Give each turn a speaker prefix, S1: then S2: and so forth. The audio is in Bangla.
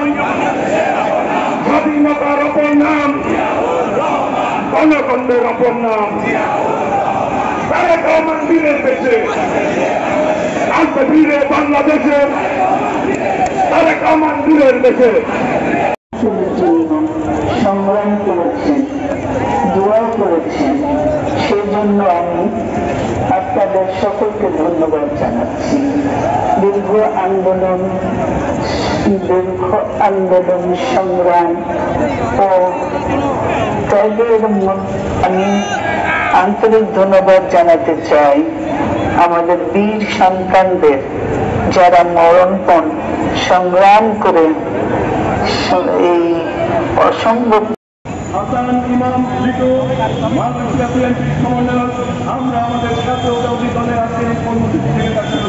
S1: স্বাধীনতার অপর নাম, গণতন্ত্রের অপর নাম। তারেক রহমান বীরের দেশে আসবে, বীরে বাংলাদেশে, তারেক রহমান বীরের দেশে
S2: সংগ্রাম করেছেন, দোয়া করেছেন। সেই জন্য আমি আপনাদের সকলকে ধন্যবাদ জানাচ্ছি। দীর্ঘ আন্দোলন সংগ্রাম ও ত্যাগের আমি আন্তরিক ধন্যবাদ জানাতে চাই আমাদের বীর সন্তানদের, যারা মরণপণ সংগ্রাম করে এই অসম্ভব।
S3: হাসান ইমাম লিটু মাদ্রাসা বিএনপি সমন্বয় আমরা আমাদের ছাত্র দলের আজকের কর্মসূচি থেকে